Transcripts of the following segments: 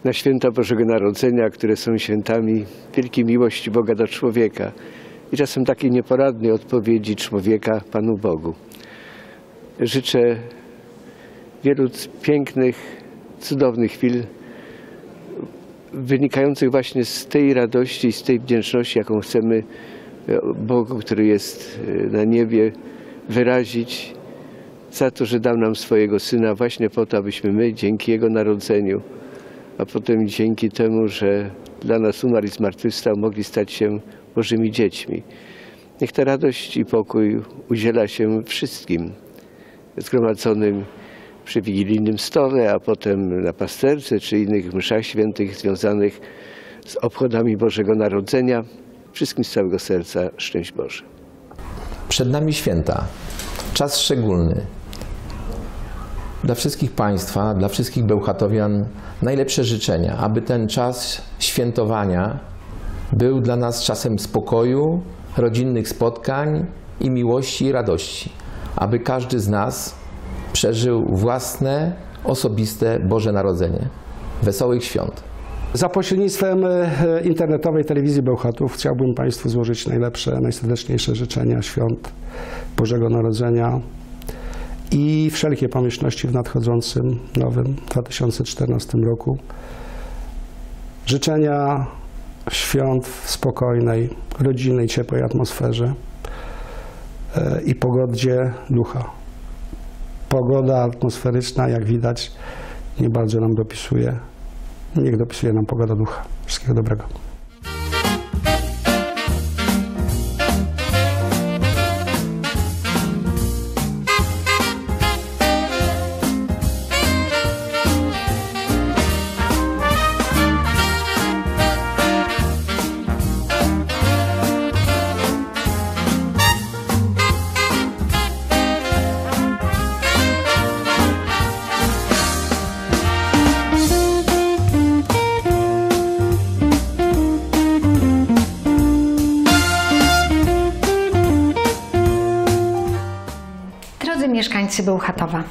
Na święta Bożego Narodzenia, które są świętami wielkiej miłości Boga do człowieka i czasem takiej nieporadnej odpowiedzi człowieka Panu Bogu. Życzę wielu pięknych, cudownych chwil wynikających właśnie z tej radości i z tej wdzięczności, jaką chcemy Bogu, który jest na niebie, wyrazić za to, że dał nam swojego Syna właśnie po to, abyśmy my dzięki Jego narodzeniu, a potem dzięki temu, że dla nas umarł i zmartwychwstał, mogli stać się Bożymi dziećmi. Niech ta radość i pokój udziela się wszystkim zgromadzonym przy wigilijnym stole, a potem na pasterce czy innych mszach świętych związanych z obchodami Bożego Narodzenia. Wszystkim z całego serca szczęść Boże. Przed nami święta, czas szczególny. Dla wszystkich Państwa, dla wszystkich bełchatowian najlepsze życzenia, aby ten czas świętowania był dla nas czasem spokoju, rodzinnych spotkań i miłości i radości. Aby każdy z nas przeżył własne, osobiste Boże Narodzenie. Wesołych świąt. Za pośrednictwem internetowej telewizji Bełchatów chciałbym Państwu złożyć najlepsze, najserdeczniejsze życzenia świąt Bożego Narodzenia i wszelkie pomyślności w nadchodzącym, nowym 2014 roku. Życzenia świąt w spokojnej, rodzinnej, ciepłej atmosferze i pogodzie ducha. Pogoda atmosferyczna, jak widać, nie bardzo nam dopisuje. Niech dopisuje nam pogoda ducha. Wszystkiego dobrego. Mieszkańcy Bełchatowa,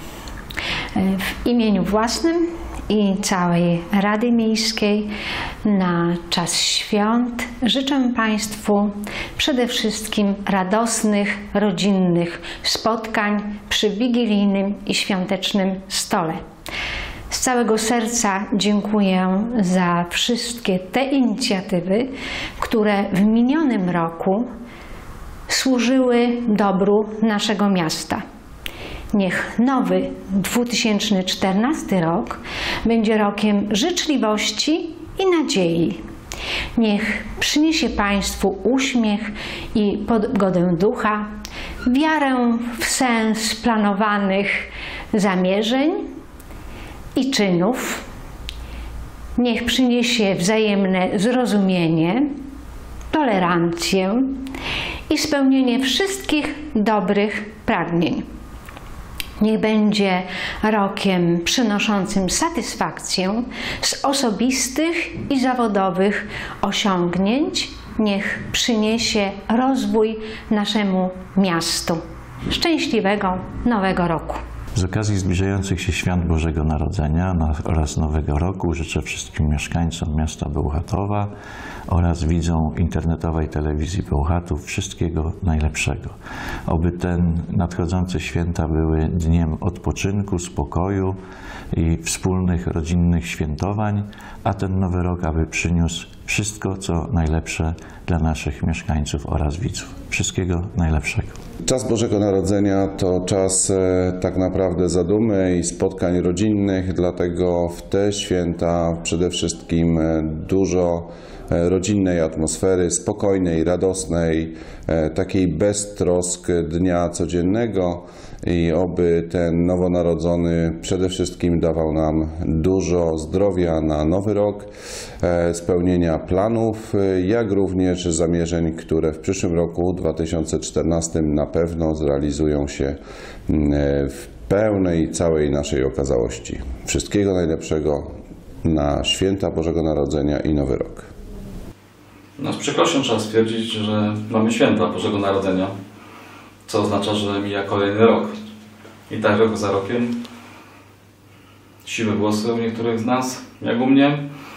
w imieniu własnym i całej Rady Miejskiej na czas świąt życzę Państwu przede wszystkim radosnych, rodzinnych spotkań przy wigilijnym i świątecznym stole. Z całego serca dziękuję za wszystkie te inicjatywy, które w minionym roku służyły dobru naszego miasta. Niech nowy 2014 rok będzie rokiem życzliwości i nadziei. Niech przyniesie Państwu uśmiech i pogodę ducha, wiarę w sens planowanych zamierzeń i czynów. Niech przyniesie wzajemne zrozumienie, tolerancję i spełnienie wszystkich dobrych pragnień. Niech będzie rokiem przynoszącym satysfakcję z osobistych i zawodowych osiągnięć. Niech przyniesie rozwój naszemu miastu. Szczęśliwego Nowego Roku! Z okazji zbliżających się świąt Bożego Narodzenia oraz Nowego Roku życzę wszystkim mieszkańcom miasta Bełchatowa oraz widzom internetowej telewizji Bełchatów wszystkiego najlepszego. Oby ten nadchodzące święta były dniem odpoczynku, spokoju i wspólnych, rodzinnych świętowań, a ten Nowy Rok aby przyniósł wszystko, co najlepsze dla naszych mieszkańców oraz widzów. Wszystkiego najlepszego. Czas Bożego Narodzenia to czas tak naprawdę zadumy i spotkań rodzinnych, dlatego w te święta przede wszystkim dużo rodzinnej atmosfery, spokojnej, radosnej, takiej bez trosk dnia codziennego i oby ten nowonarodzony przede wszystkim dawał nam dużo zdrowia na Nowy Rok, spełnienia planów, jak również zamierzeń, które w przyszłym roku 2014 na pewno zrealizują się w pełnej, całej naszej okazałości. Wszystkiego najlepszego na święta Bożego Narodzenia i Nowy Rok. No, z przykrością trzeba stwierdzić, że mamy święta Bożego Narodzenia, co oznacza, że mija kolejny rok. I tak rok za rokiem siwe głosy u niektórych z nas, jak u mnie,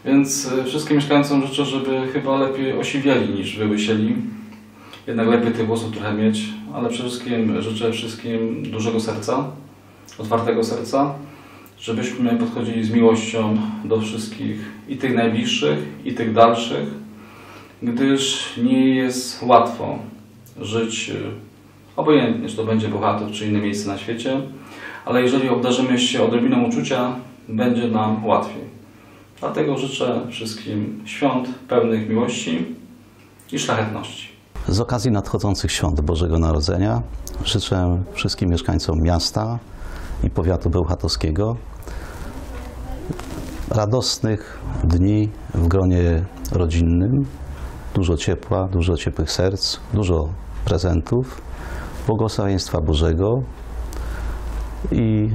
Więc wszystkim mieszkańcom życzę, żeby chyba lepiej osiwieli niż wyłysieli. Jednak lepiej tych włosów trochę mieć, ale przede wszystkim życzę wszystkim dużego serca, otwartego serca, żebyśmy podchodzili z miłością do wszystkich, i tych najbliższych, i tych dalszych, gdyż nie jest łatwo żyć obojętnie, czy to będzie Bełchatów, czy inne miejsce na świecie, ale jeżeli obdarzymy się odrobiną uczucia, będzie nam łatwiej. Dlatego życzę wszystkim świąt pełnych miłości i szlachetności. Z okazji nadchodzących świąt Bożego Narodzenia życzę wszystkim mieszkańcom miasta i powiatu bełchatowskiego radosnych dni w gronie rodzinnym, dużo ciepła, dużo ciepłych serc, dużo prezentów, błogosławieństwa Bożego i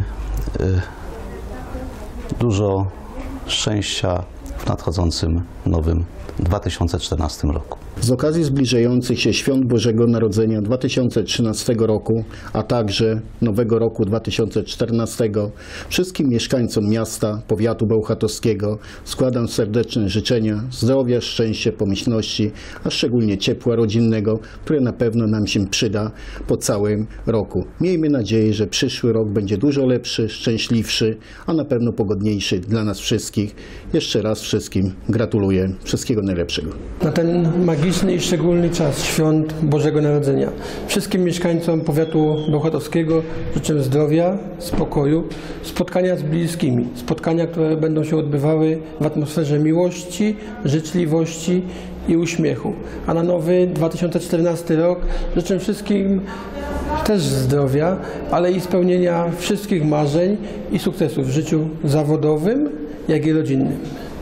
dużo szczęścia w nadchodzącym nowym 2014 roku. Z okazji zbliżających się świąt Bożego Narodzenia 2013 roku, a także Nowego Roku 2014, wszystkim mieszkańcom miasta, powiatu bełchatowskiego składam serdeczne życzenia zdrowia, szczęścia, pomyślności, a szczególnie ciepła rodzinnego, które na pewno nam się przyda po całym roku. Miejmy nadzieję, że przyszły rok będzie dużo lepszy, szczęśliwszy, a na pewno pogodniejszy dla nas wszystkich. Jeszcze raz wszystkim gratuluję. Wszystkiego najlepszego. Na ten magiczny i szczególny czas świąt Bożego Narodzenia wszystkim mieszkańcom powiatu bełchatowskiego życzę zdrowia, spokoju, spotkania z bliskimi, spotkania, które będą się odbywały w atmosferze miłości, życzliwości i uśmiechu. A na nowy 2014 rok życzę wszystkim też zdrowia, ale i spełnienia wszystkich marzeń i sukcesów w życiu zawodowym, jak i rodzinnym.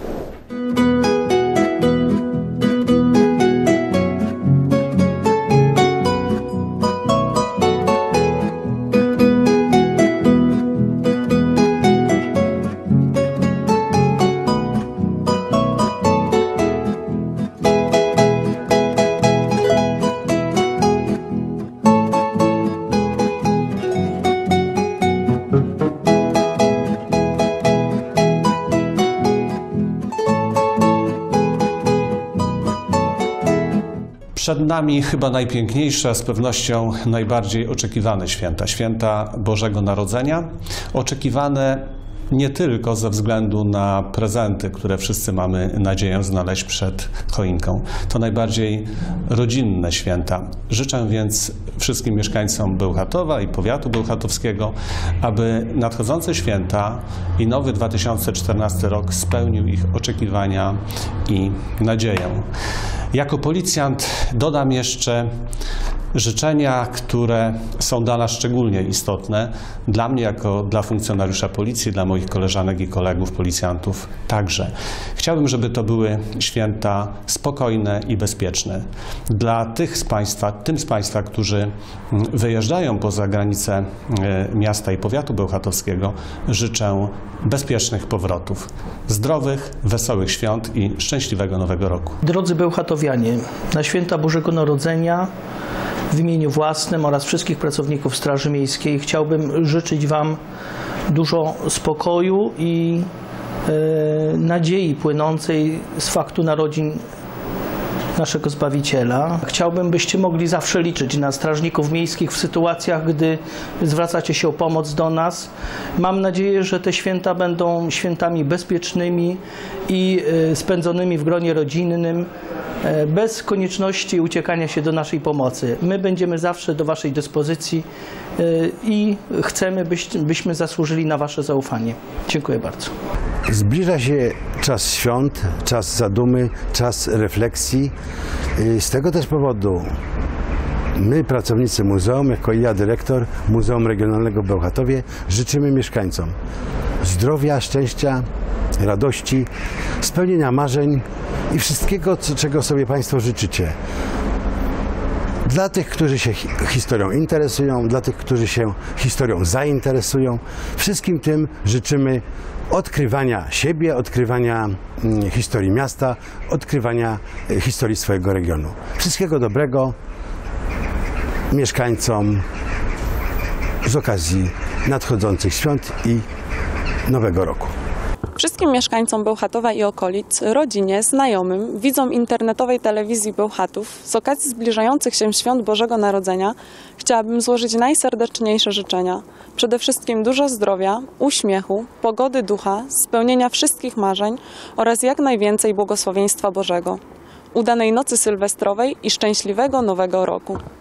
Przed nami chyba najpiękniejsze, z pewnością najbardziej oczekiwane święta. Święta Bożego Narodzenia. Oczekiwane nie tylko ze względu na prezenty, które wszyscy mamy nadzieję znaleźć przed choinką. To najbardziej rodzinne święta. Życzę więc wszystkim mieszkańcom Bełchatowa i powiatu bełchatowskiego, aby nadchodzące święta i nowy 2014 rok spełnił ich oczekiwania i nadzieję. Jako policjant dodam jeszcze życzenia, które są dla nas szczególnie istotne, dla mnie jako dla funkcjonariusza policji, dla moich koleżanek i kolegów policjantów także. Chciałbym, żeby to były święta spokojne i bezpieczne. Dla tych z Państwa, tym z Państwa, którzy wyjeżdżają poza granice miasta i powiatu bełchatowskiego, życzę bezpiecznych powrotów, zdrowych, wesołych świąt i szczęśliwego Nowego Roku. Drodzy bełchatowianie, na święta Bożego Narodzenia w imieniu własnym oraz wszystkich pracowników Straży Miejskiej chciałbym życzyć Wam dużo spokoju i nadziei płynącej z faktu narodzin naszego Zbawiciela. Chciałbym, byście mogli zawsze liczyć na strażników miejskich w sytuacjach, gdy zwracacie się o pomoc do nas. Mam nadzieję, że te święta będą świętami bezpiecznymi i spędzonymi w gronie rodzinnym, bez konieczności uciekania się do naszej pomocy. My będziemy zawsze do Waszej dyspozycji i chcemy, byśmy zasłużyli na Wasze zaufanie. Dziękuję bardzo. Zbliża się czas świąt, czas zadumy, czas refleksji. Z tego też powodu my, pracownicy muzeum, jako i ja, dyrektor Muzeum Regionalnego w Bełchatowie, życzymy mieszkańcom zdrowia, szczęścia, radości, spełnienia marzeń i wszystkiego, czego sobie Państwo życzycie. Dla tych, którzy się historią interesują, dla tych, którzy się historią zainteresują, wszystkim tym życzymy odkrywania siebie, odkrywania historii miasta, odkrywania historii swojego regionu. Wszystkiego dobrego mieszkańcom z okazji nadchodzących świąt i Nowego Roku. Wszystkim mieszkańcom Bełchatowa i okolic, rodzinie, znajomym, widzom internetowej telewizji Bełchatów z okazji zbliżających się świąt Bożego Narodzenia chciałabym złożyć najserdeczniejsze życzenia. Przede wszystkim dużo zdrowia, uśmiechu, pogody ducha, spełnienia wszystkich marzeń oraz jak najwięcej błogosławieństwa Bożego. Udanej nocy sylwestrowej i szczęśliwego Nowego Roku.